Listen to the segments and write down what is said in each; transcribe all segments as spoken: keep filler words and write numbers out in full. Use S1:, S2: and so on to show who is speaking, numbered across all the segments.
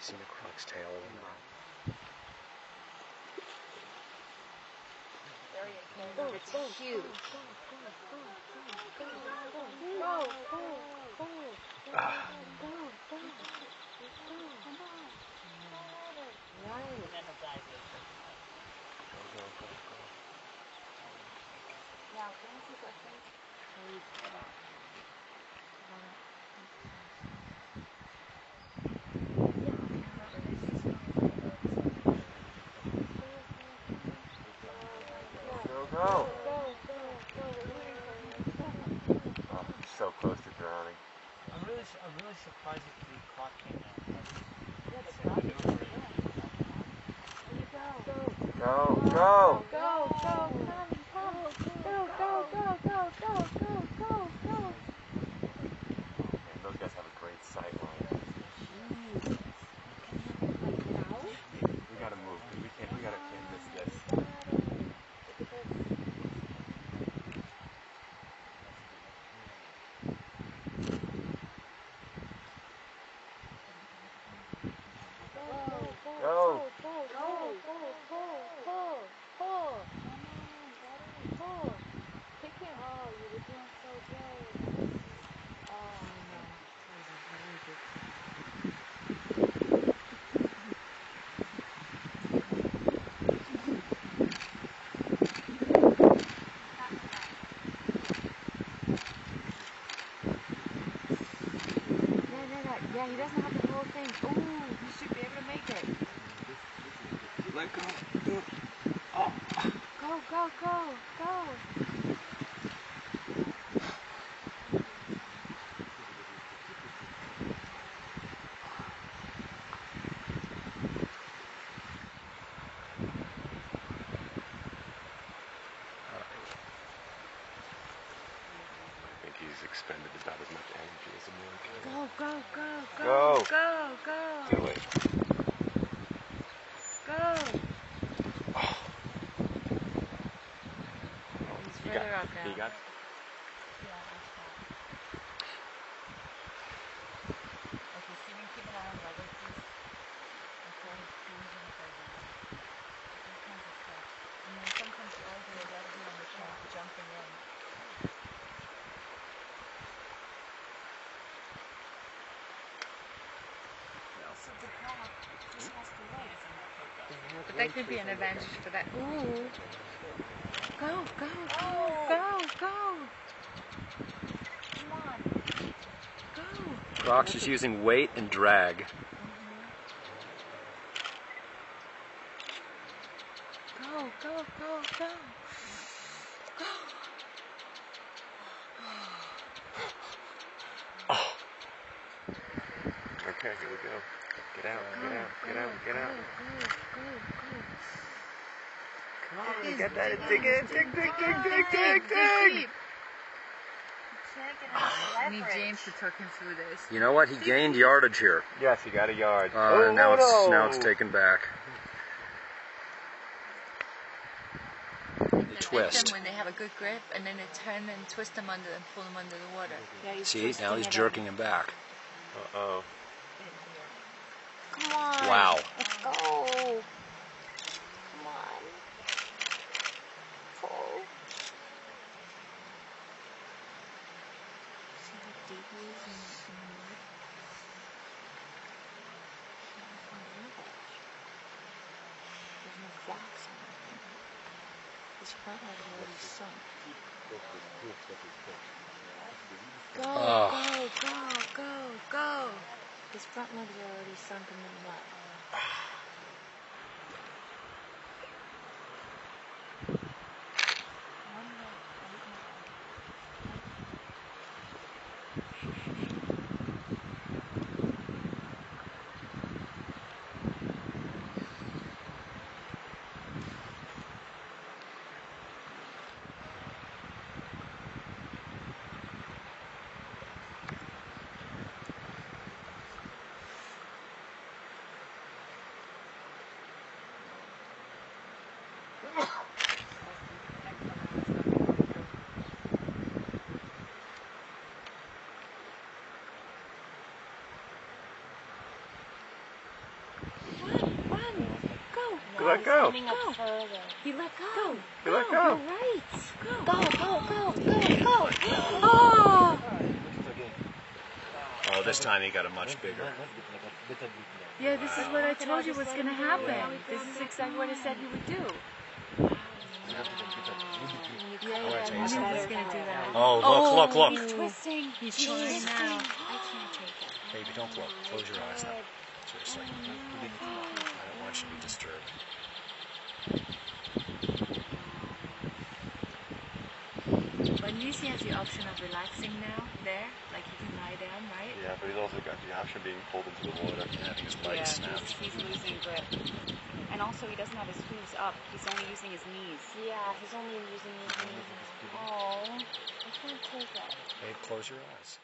S1: seen a croc's tail or not?
S2: There he is. Go, it's go, huge. Go, go, go, go, go, go, go, go, go, go, right. And then he'll dive in.
S1: Go, go, go, go.
S2: Now, can I ask you a question? Please.
S1: Go, go, go, go. Oh, so close to drowning.
S3: I'm really, I'm really surprised that the clock came out.
S1: Go, go.
S2: Go, go, come, come. Go, go, go, go, go, go, go, go.
S1: Man, those guys have a great sight line. We gotta move, because we can't, we gotta, can't miss this. Go.
S2: Go, go, go, go, go, go, go. Pick him. Oh, you were doing so good. Oh, no. That was really good. No, no, no. Yeah, he doesn't have the whole thing. Ooh, he should be able to make it.
S1: Let go. Do it. Oh.
S2: Go, go, go, go.
S1: I think he's expended about as much energy as a man can.
S2: Go, go, go, go,
S1: Go.
S2: go, go.
S1: Do it.
S2: Go.
S1: Oh.
S2: He's
S1: He
S2: further
S1: got,
S2: up now.
S1: he got
S2: Yeah, that's fine. Okay, Steven, keep an eye on weather, please. Okay, Steven's gonna play the all kinds of stuff. And then sometimes the older the better on the track, jumping in. He also did not. He has to wait. But that could be an advantage for that. Ooh. Go, go, go, go, go. Come on. Go.
S1: Crocs is using weight and drag.
S2: Go, go, go, go. Go.
S1: Oh. Okay, here we go. Get out, get out, get out, get out.
S2: Go, go, go.
S1: Come on, we got that. Dig it, dig, dig, dig, dig, dig, dig.
S2: I need James to talk him through this.
S4: You know what? He gained yardage here.
S1: Yes, he got a yard.
S4: Uh,
S1: oh,
S4: now
S1: no,
S4: it's
S1: no.
S4: now it's taken back. They twist.
S2: Them when they have a good grip, and then they turn and twist them under and pull them under the water. Yeah,
S4: See, now he's jerking him back.
S1: Uh oh.
S2: Come on.
S4: Wow.
S2: Let's go. Come on. Pull. See how deep he is in, in the mud? There's no cracks in it. His front leg is already sunk. Go,
S4: Oh.
S2: go, go, go, go. His front legs are already sunk in the mud.
S1: You let go.
S5: Coming up further.
S2: He let go.
S1: You let go.
S2: You're right. Go.
S5: Go, go, go, go, go.
S2: Oh!
S4: Oh, this time he got a much bigger.
S2: Yeah, this is what I told you was going to happen. This is exactly what I said he would do. Yeah, yeah, I knew he was going to do that.
S4: Oh, look, look,
S5: He's
S4: look.
S5: twisting.
S2: He's
S5: He's
S2: trying
S5: twisting.
S2: now.
S5: I can't take it.
S4: Baby, don't look. Close your eyes now. Seriously. I don't want you to be disturbed.
S2: But Nisi has the option of relaxing now, there. Like he can lie down, right?
S1: Yeah, but he's also got the option of being pulled into the water.
S4: Yeah, I think his
S5: Yeah,
S4: leg
S5: he's,
S4: snapped.
S5: he's losing grip. And also, he doesn't have his hooves up. He's only using his knees. Yeah, he's only using his knees. Oh, I can't take it.
S4: Babe, close your eyes.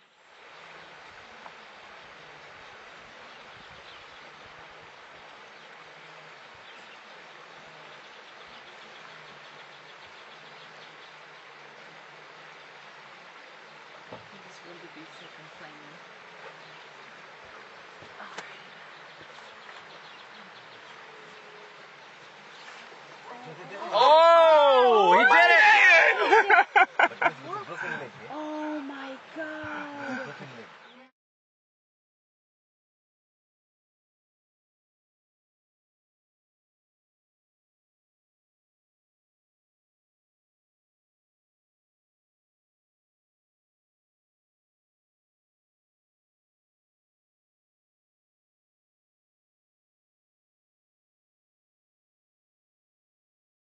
S2: He just wanted to be sick and complaining.
S4: Oh, he did it!
S5: Oh,